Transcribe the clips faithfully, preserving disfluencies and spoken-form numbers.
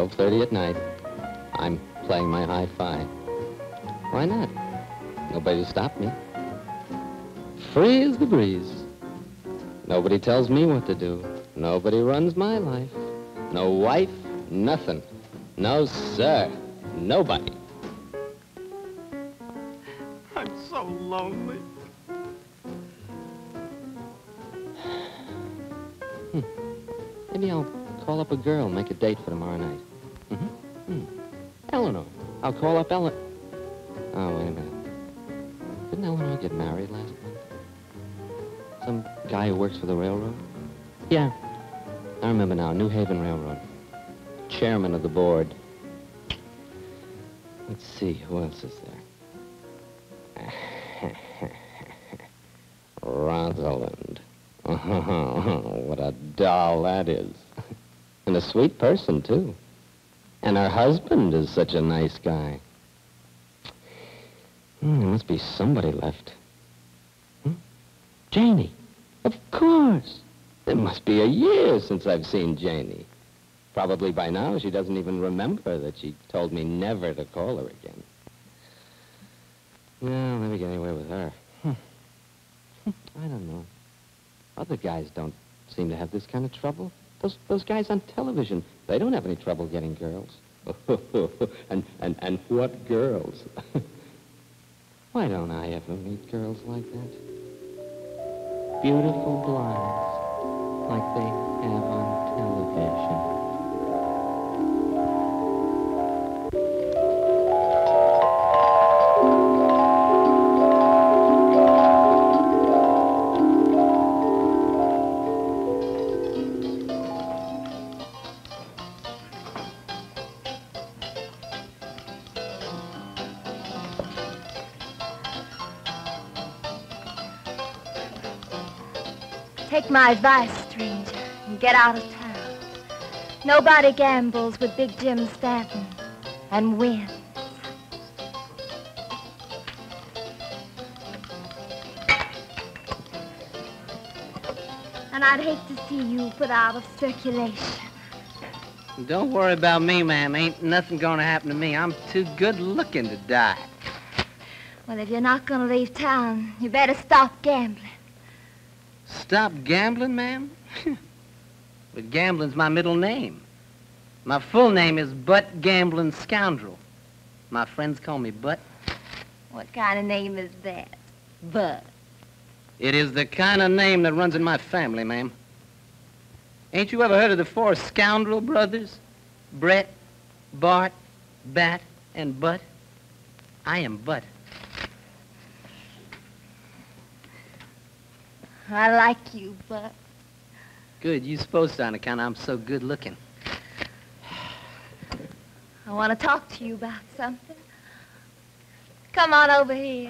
twelve thirty at night, I'm playing my hi-fi. Why not? Nobody to stop me. Free as the breeze. Nobody tells me what to do. Nobody runs my life. No wife, nothing. No, sir. Nobody. I'm so lonely. Hmm. Maybe I'll call up a girl and make a date for tomorrow night. Mm-hmm. Hmm. Eleanor. I'll call up Ellen. Oh, wait a minute. Didn't Eleanor get married last month? Some guy who works for the railroad? Yeah. I remember now. New Haven Railroad. Chairman of the board. Let's see. Who else is there? Rosalind. Oh, what a doll that is. And a sweet person, too. And her husband is such a nice guy. Hmm, there must be somebody left. Hmm? Janie. Of course. It must be a year since I've seen Janie. Probably by now she doesn't even remember that she told me never to call her again. No, I'll never get anywhere with her. Hmm. I don't know. Other guys don't seem to have this kind of trouble. Those, those guys on television, they don't have any trouble getting girls. and, and, and what girls? Why don't I ever meet girls like that? Beautiful blondes, like they have on television. Take my advice, stranger, and get out of town. Nobody gambles with Big Jim Stanton and wins. And I'd hate to see you put out of circulation. Don't worry about me, ma'am. Ain't nothing gonna happen to me. I'm too good looking to die. Well, if you're not gonna leave town, you better stop gambling. Stop gambling, ma'am? But gambling's my middle name. My full name is Butt Gambling Scoundrel. My friends call me Butt. What kind of name is that? Butt. It is the kind of name that runs in my family, ma'am. Ain't you ever heard of the four Scoundrel brothers? Brett, Bart, Bat, and Butt? I am Butt. I like you, Butt. Good. You supposed to on account I'm so good looking. I want to talk to you about something. Come on over here.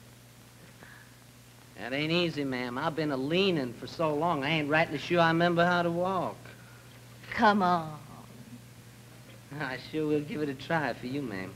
That ain't easy, ma'am. I've been a-leaning for so long, I ain't rightly sure I remember how to walk. Come on. I sure will give it a try for you, ma'am.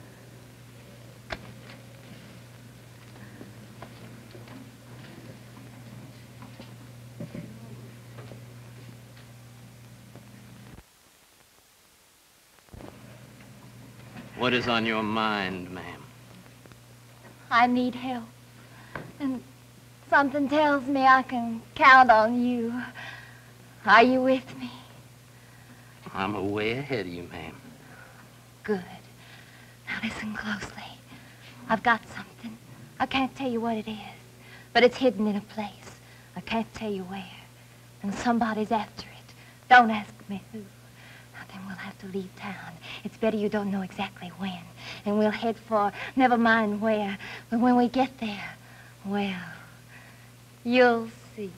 What is on your mind, ma'am? I need help. And something tells me I can count on you. Are you with me? I'm a way ahead of you, ma'am. Good. Now listen closely. I've got something. I can't tell you what it is, but it's hidden in a place. I can't tell you where. And somebody's after it. Don't ask me who. Now then we'll have to leave town. It's better you don't know exactly when. And we'll head for never mind where. But when we get there, well, you'll see.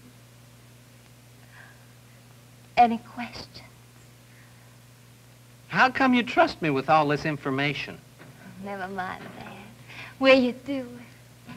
Any questions? How come you trust me with all this information? Never mind that. Will you do it?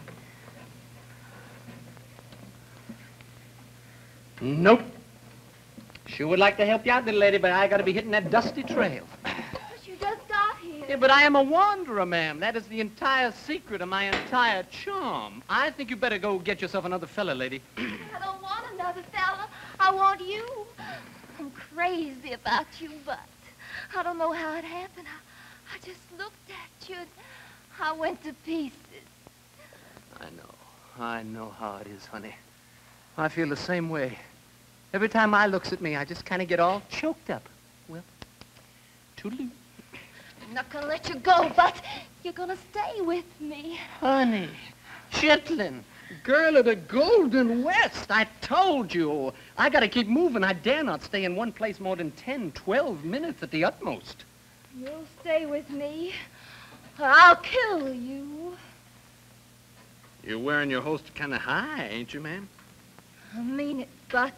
Nope. Sure would like to help you out, little lady, but I gotta be hitting that dusty trail. But you just got here. Yeah, but I am a wanderer, ma'am. That is the entire secret of my entire charm. I think you better go get yourself another fella, lady. I don't want another fella. I want you. I'm crazy about you, but I don't know how it happened. I, I just looked at you and I went to pieces. I know. I know how it is, honey. I feel the same way. Every time I looks at me, I just kind of get all choked up. Well, toodaloo. I'm not gonna let you go, but you're gonna stay with me. Honey, chitlin', girl of the Golden West, I told you. I gotta keep moving. I dare not stay in one place more than ten, twelve minutes at the utmost. You'll stay with me, or I'll kill you. You're wearing your holster kind of high, ain't you, ma'am? I mean it, but...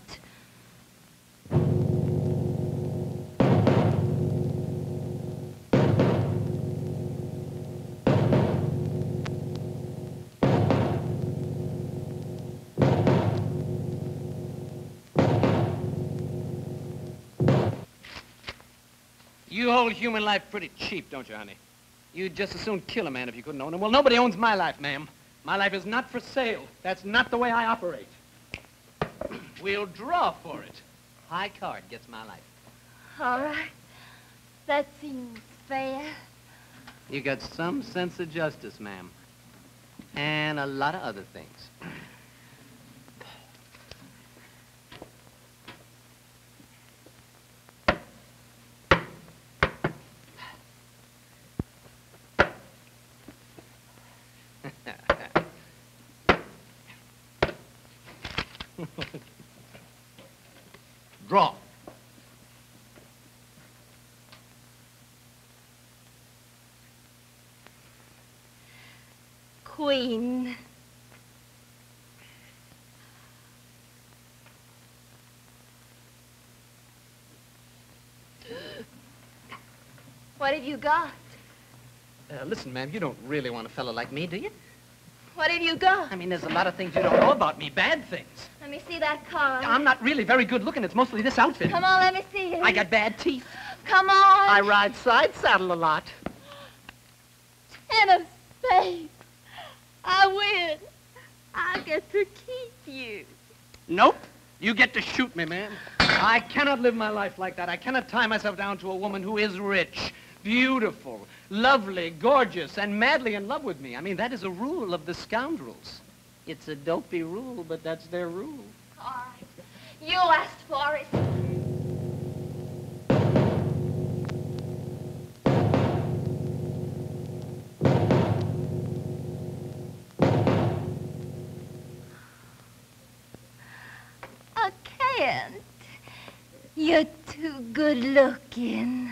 You hold human life pretty cheap, don't you, honey? You'd just as soon kill a man if you couldn't own him. Well, nobody owns my life, ma'am. My life is not for sale. That's not the way I operate. We'll draw for it. High card gets my life. All right. That seems fair. You got some sense of justice, ma'am. And a lot of other things. Draw. Queen. What have you got? Uh, listen, ma'am, you don't really want a fellow like me, do you? What have you got? I mean, there's a lot of things you don't know about me, bad things. Let me see that card. I'm not really very good looking. It's mostly this outfit. Come on, let me see it. I got bad teeth. Come on. I ride side saddle a lot. Ten of spades. I win. I get to keep you. Nope. You get to shoot me, man. I cannot live my life like that. I cannot tie myself down to a woman who is rich, beautiful, lovely, gorgeous, and madly in love with me. I mean, that is a rule of the scoundrels. It's a dopey rule, but that's their rule. All right. You asked for it. I can't. You're too good looking.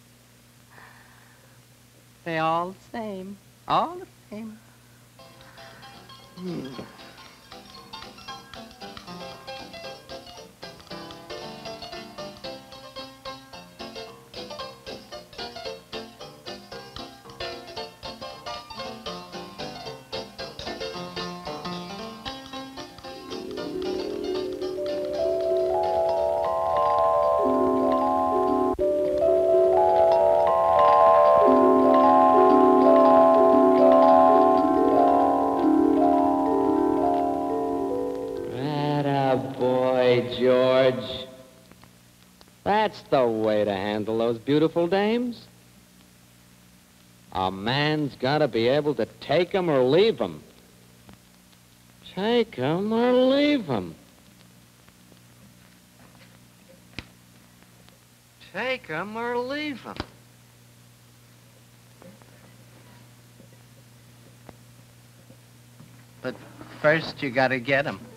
They all the same. All the same. Hmm. George. That's the way to handle those beautiful dames. A man's got to be able to take 'em or leave 'em. Take 'em or leave 'em. Take 'em or leave 'em. But first you got to get 'em.